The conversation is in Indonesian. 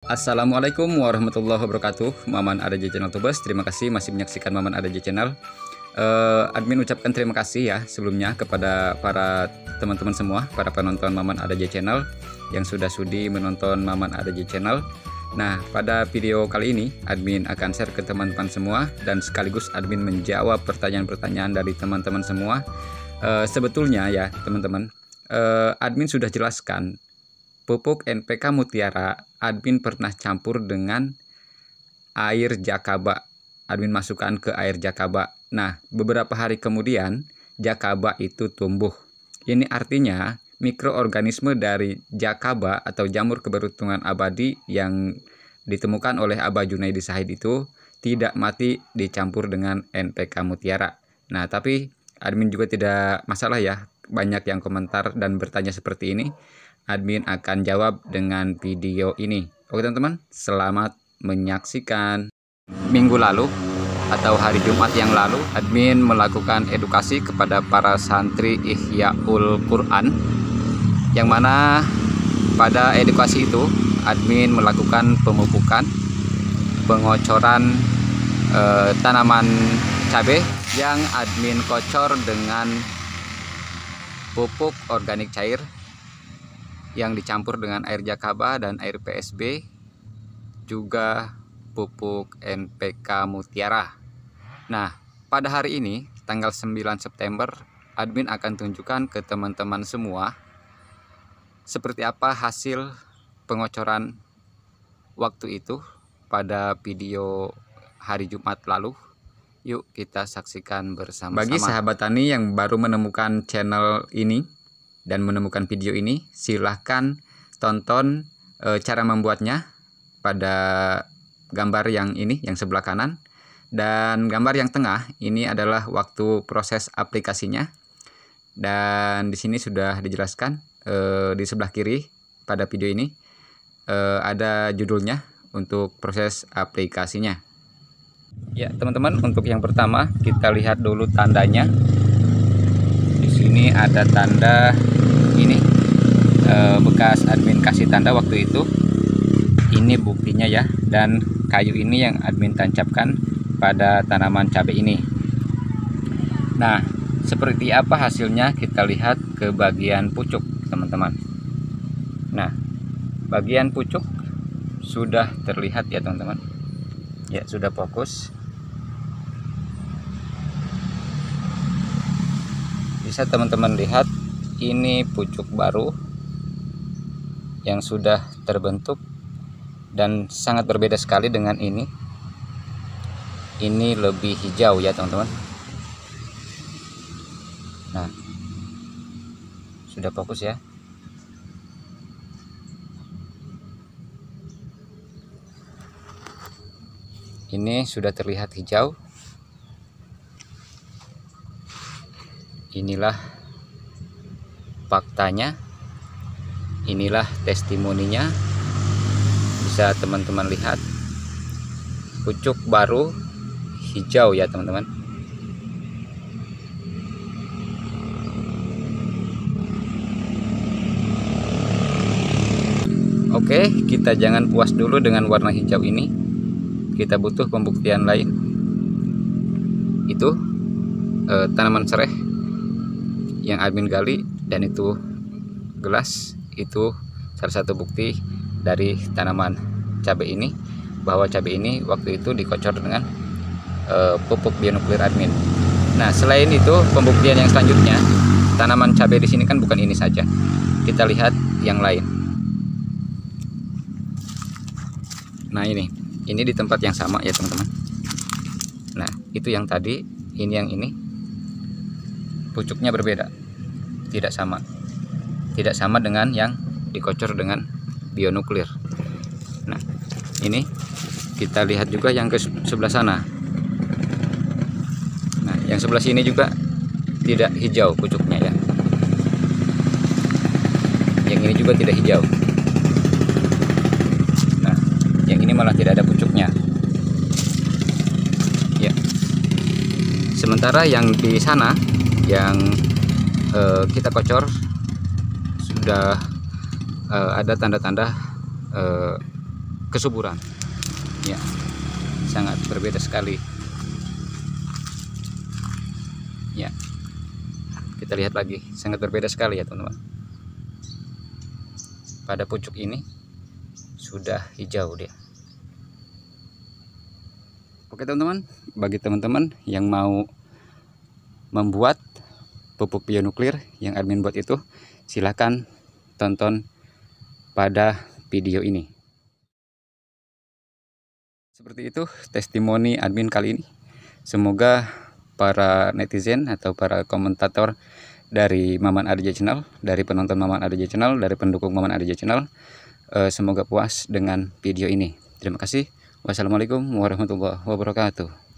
Assalamualaikum warahmatullahi wabarakatuh. Maman ADJ Channel Tubes, terima kasih masih menyaksikan Maman ADJ Channel. Admin ucapkan terima kasih ya sebelumnya kepada para teman-teman semua, para penonton Maman ADJ Channel yang sudah sudi menonton Maman ADJ Channel. Nah, pada video kali ini admin akan share ke teman-teman semua dan sekaligus admin menjawab pertanyaan-pertanyaan dari teman-teman semua. Sebetulnya ya teman-teman, admin sudah jelaskan pupuk NPK Mutiara admin pernah campur dengan air jakaba. Admin masukkan ke air jakaba. Nah, beberapa hari kemudian jakaba itu tumbuh. Ini artinya mikroorganisme dari jakaba atau jamur keberuntungan abadi yang ditemukan oleh Abah Junaidi Shahid itu tidak mati dicampur dengan NPK Mutiara. Nah, tapi admin juga tidak masalah ya. Banyak yang komentar dan bertanya seperti ini. Admin akan jawab dengan video ini. Oke teman-teman, selamat menyaksikan. Minggu lalu atau hari Jumat yang lalu, admin melakukan edukasi kepada para santri Ihyaul Quran, yang mana pada edukasi itu admin melakukan pemupukan, pengocoran tanaman cabai yang admin kocor dengan pupuk organik cair yang dicampur dengan air jakaba dan air PSB, juga pupuk NPK Mutiara. Nah, pada hari ini tanggal 9 September admin akan tunjukkan ke teman-teman semua seperti apa hasil pengocoran waktu itu pada video hari Jumat lalu. Yuk kita saksikan bersama-sama. Bagi sahabat tani yang baru menemukan channel ini dan menemukan video ini, silahkan tonton cara membuatnya pada gambar yang ini, yang sebelah kanan, dan gambar yang tengah ini adalah waktu proses aplikasinya, dan di sini sudah dijelaskan. Di sebelah kiri pada video ini ada judulnya untuk proses aplikasinya. Ya teman-teman, untuk yang pertama kita lihat dulu tandanya. Ini ada tanda ini, bekas admin kasih tanda waktu itu. Ini buktinya ya, dan kayu ini yang admin tancapkan pada tanaman cabai ini. Nah, seperti apa hasilnya kita lihat ke bagian pucuk teman-teman. Nah, bagian pucuk sudah terlihat ya teman-teman. Ya, sudah fokus. Bisa teman-teman lihat, ini pucuk baru yang sudah terbentuk dan sangat berbeda sekali dengan ini. Ini lebih hijau ya teman-teman. Nah, sudah fokus ya. Ini sudah terlihat hijau. Inilah faktanya, inilah testimoninya. Bisa teman-teman lihat, pucuk baru hijau ya teman-teman. Oke, kita jangan puas dulu dengan warna hijau ini. Kita butuh pembuktian lain. Itu tanaman sereh yang admin gali, dan itu gelas. Itu salah satu bukti dari tanaman cabai ini, bahwa cabai ini waktu itu dikocor dengan pupuk bionuklir admin. Nah, selain itu pembuktian yang selanjutnya, tanaman cabai di sini kan bukan ini saja. Kita lihat yang lain. Nah, ini di tempat yang sama ya teman-teman. Nah, itu yang tadi, ini yang ini. Pucuknya berbeda, tidak sama dengan yang dikocor dengan bionuklir. Nah, ini kita lihat juga yang ke sebelah sana. Nah, yang sebelah sini juga tidak hijau pucuknya ya. Yang ini juga tidak hijau. Nah, yang ini malah tidak ada pucuknya ya. Sementara yang di sana yang kita kocor sudah ada tanda-tanda kesuburan. Ya, sangat berbeda sekali. Ya, kita lihat lagi, sangat berbeda sekali ya teman-teman. Pada pucuk ini sudah hijau dia. Oke teman-teman, bagi teman-teman yang mau membuat pupuk bionuklir yang admin buat itu, silahkan tonton pada video ini. Seperti itu testimoni admin kali ini. Semoga para netizen atau para komentator dari Maman ADJ Channel, dari penonton Maman ADJ Channel, dari pendukung Maman ADJ Channel, semoga puas dengan video ini. Terima kasih. Wassalamualaikum warahmatullahi wabarakatuh.